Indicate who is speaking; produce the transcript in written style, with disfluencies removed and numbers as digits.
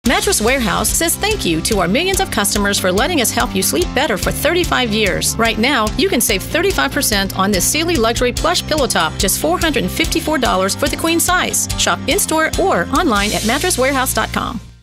Speaker 1: Mattress Warehouse says thank you to our millions of customers for letting us help you sleep better for 35 years. Right now, you can save 35% on this Sealy Luxury Plush Pillow Top, just $454 for the queen size. Shop in-store or online at mattresswarehouse.com.